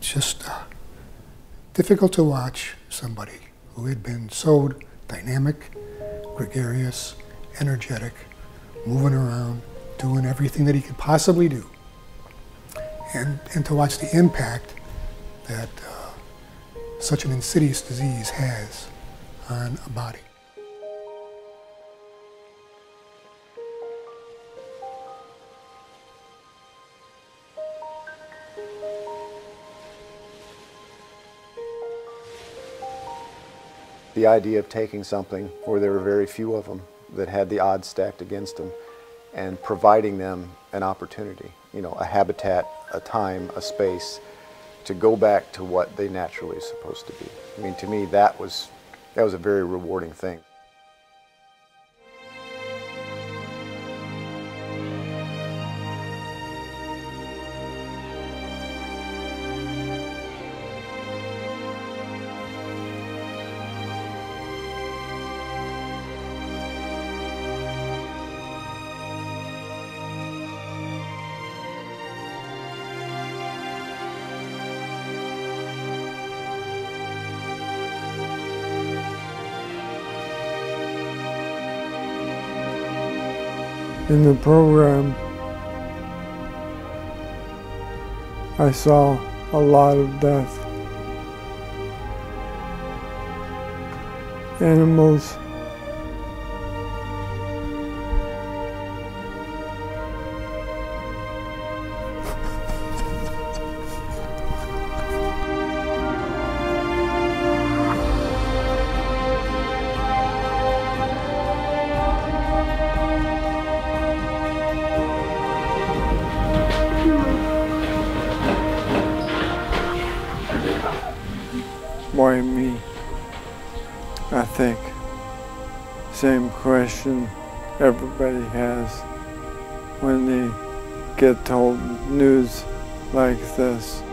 just difficult to watch somebody who had been so dynamic, gregarious, energetic, moving around, doing everything that he could possibly do. And to watch the impact that such an insidious disease has on a body. The idea of taking something where there were very few of them that had the odds stacked against them and providing them an opportunity, you know, a habitat, a time, a space to go back to what they naturally are supposed to be. I mean, to me, that was a very rewarding thing. In the program, I saw a lot of death. Animals, why me? I think same question everybody has when they get told news like this.